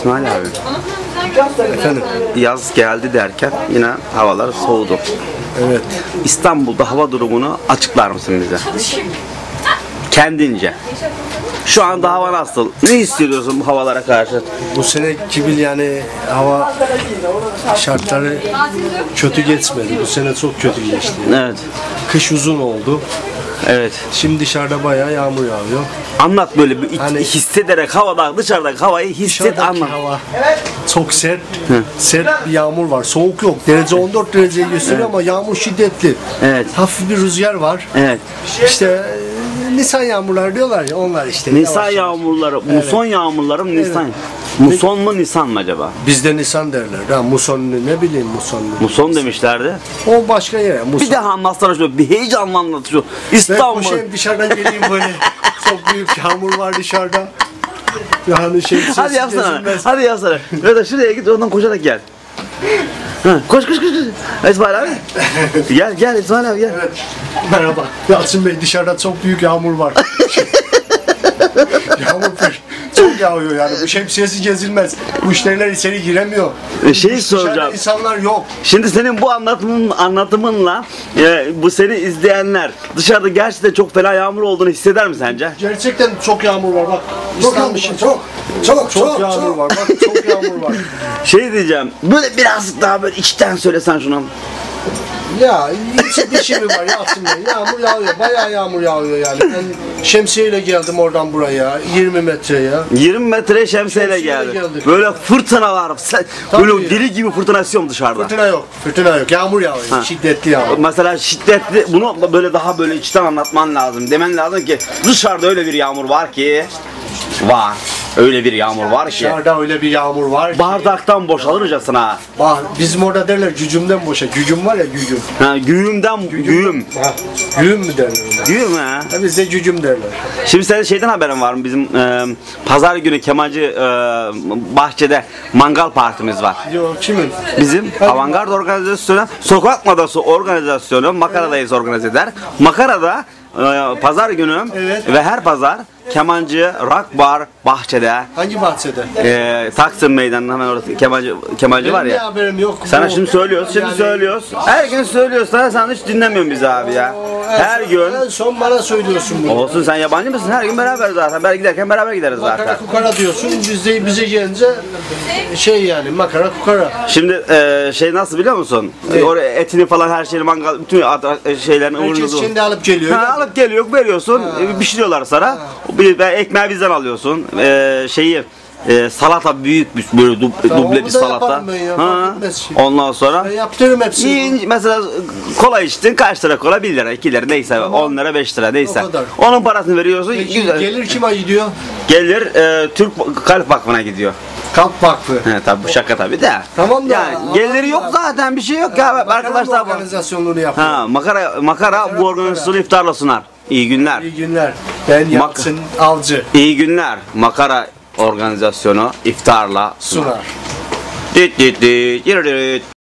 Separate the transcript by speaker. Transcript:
Speaker 1: İsmail abi,
Speaker 2: Efendim?
Speaker 1: yaz geldi derken yine havalar soğudu.
Speaker 2: Evet.
Speaker 1: İstanbul'da hava durumunu açıklar mısın bize? Kendince. Şu anda hava nasıl? Ne hissediyorsun bu havalara karşı?
Speaker 2: Bu sene kibil yani hava şartları kötü geçmedi. Bu sene çok kötü geçti.
Speaker 1: Evet.
Speaker 2: Kış uzun oldu.
Speaker 1: Evet.
Speaker 2: Şimdi dışarıda bayağı yağmur yağıyor.
Speaker 1: Anlat böyle bir
Speaker 2: Hani-
Speaker 1: hissederek dışarıdaki havayı hisset,
Speaker 2: Dışarıdaki
Speaker 1: anlat.
Speaker 2: hava çok sert. Sert bir yağmur var. Soğuk yok. Derece 14 dereceyi gösteriyor ama yağmur şiddetli.
Speaker 1: Evet.
Speaker 2: Hafif bir rüzgar var.
Speaker 1: Evet.
Speaker 2: İşte Nisan yağmurları diyorlar ya, onlar işte.
Speaker 1: Nisan
Speaker 2: Yavaş yavaş.
Speaker 1: yağmurları, muson yağmurları mı Nisan?
Speaker 2: Evet.
Speaker 1: Muson mu Nisan mı acaba?
Speaker 2: Bizde Nisan derler. Ha, muson ne bileyim muson.
Speaker 1: Muson demişlerdi.
Speaker 2: O başka yere. Muson.
Speaker 1: Bir daha anlatsana şöyle, bir heyecanla anlat şu.
Speaker 2: Ben
Speaker 1: İstanbul.
Speaker 2: koşayım dışarıdan geleyim böyle. Çok büyük yağmur var dışarıda. Yani
Speaker 1: Hadi yapsana. Hadi yapsana. Böyle şuraya git, oradan koşarak gel. Ha, koş. İsmail abi. Gel İsmail abi gel.
Speaker 2: Evet. Merhaba. Yalçın Bey, dışarıda çok büyük yağmur var. Yağmur çok yağıyor yani. Bu şemsiyesi gezilmez. Müşteriler içeri giremiyor.
Speaker 1: Şey
Speaker 2: Dışarıda
Speaker 1: soracağım.
Speaker 2: insanlar yok.
Speaker 1: Şimdi senin bu anlatımınla bu seni izleyenler dışarıda gerçekten çok fena yağmur olduğunu hisseder mi sence?
Speaker 2: Gerçekten çok yağmur var bak. İstanbul'da çok yağmur var. Bak çok yağmur var.
Speaker 1: Şey diyeceğim. Böyle birazcık daha böyle içten söylesen şunu.
Speaker 2: Ya içi dışı mı var Yalçın Bey? Yağmur yağıyor. Bayağı yağmur yağıyor yani. Ben şemsiyeyle geldim oradan buraya. 20 metreye.
Speaker 1: 20 metre şemsiyeyle
Speaker 2: Şemsiyeyle
Speaker 1: geldi.
Speaker 2: geldik.
Speaker 1: Böyle fırtına var.
Speaker 2: Tabii.
Speaker 1: Böyle deli gibi fırtına esiyor dışarıda.
Speaker 2: Fırtına yok. Fırtına yok. Yağmur yağıyor.
Speaker 1: Ha.
Speaker 2: Şiddetli yağmur.
Speaker 1: Mesela şiddetli, bunu böyle daha böyle içten anlatman lazım. Demen lazım ki dışarıda öyle bir yağmur var ki öyle bir yağmur var ki
Speaker 2: Dışarıda öyle bir yağmur var ki.
Speaker 1: bardaktan boşalırcasına.
Speaker 2: Bak bizim orada derler gücümden boşa. Gücüm var ya gücüm.
Speaker 1: Ha, güğüm.
Speaker 2: Ha, güğüm mü derler ona?
Speaker 1: Güğüm ha.
Speaker 2: Ha, bizde gücüm derler.
Speaker 1: Şimdi senin şeyden haberin var mı? Bizim pazar günü Kemancı bahçede mangal partimiz var.
Speaker 2: Yok kimin?
Speaker 1: Bizim Avantgard organizasyonu, Sokak Modası organizasyonu Makara'dayız organize eder. Makara'da pazar günü
Speaker 2: Evet.
Speaker 1: ve her pazar Kemancı Rock Bar bahçede,
Speaker 2: Hangi bahçede?
Speaker 1: Taksim Meydanı'nın hemen orada Kemancı var
Speaker 2: Benim
Speaker 1: ya.
Speaker 2: de haberim yok.
Speaker 1: Sana
Speaker 2: Bu-
Speaker 1: şimdi söylüyoruz,
Speaker 2: yani-
Speaker 1: Her gün söylüyoruz sana, sen hiç dinlemiyorsun bizi abi ya. Her gün.
Speaker 2: En son bana söylüyorsun bunu.
Speaker 1: Olsun, sen yabancı mısın? Her gün beraber zaten. Ben giderken beraber gideriz zaten.
Speaker 2: Makara kukara diyorsun. Bize gelince şey yani makara kukara.
Speaker 1: Şimdi şey nasıl biliyor musun?
Speaker 2: Ne?
Speaker 1: Oraya etini falan her şeyini mangal, bütün şeylerin
Speaker 2: Herkes kendi alıp geliyor.
Speaker 1: Ha, alıp geliyor, veriyorsun, pişiriyorlar sana. Ekmeği bizden alıyorsun. Salata büyük böyle duble
Speaker 2: onu
Speaker 1: bir
Speaker 2: da
Speaker 1: salata.
Speaker 2: yaparım ben ya, fark etmez ki.
Speaker 1: Ondan sonra
Speaker 2: Ben yaptırırım hepsini.
Speaker 1: yiyince, mesela kola içtin, kaç lira kola? 1 lira, 2 lira neyse,
Speaker 2: Tamam.
Speaker 1: 10 lira, 5 lira neyse.
Speaker 2: O kadar.
Speaker 1: Onun parasını veriyorsun.
Speaker 2: Peki,
Speaker 1: güzel.
Speaker 2: gelir kime gidiyor?
Speaker 1: Gelir Türk Kalp Vakfı'na gidiyor.
Speaker 2: Kalp Vakfı.
Speaker 1: He tabi, bu şaka tabi de.
Speaker 2: Tamam da,
Speaker 1: Yani geliri yok zaten, bir şey yok ya arkadaşlar.
Speaker 2: Organizasyonunu yapıyor.
Speaker 1: Ha, makara bu organizasyonu iftarla sunar. İyi günler.
Speaker 2: İyi günler. Ben Yalçın Avcı.
Speaker 1: İyi günler. Makara organizasyonu iftarla sunar.
Speaker 2: Sunar.
Speaker 1: Dit dit dit.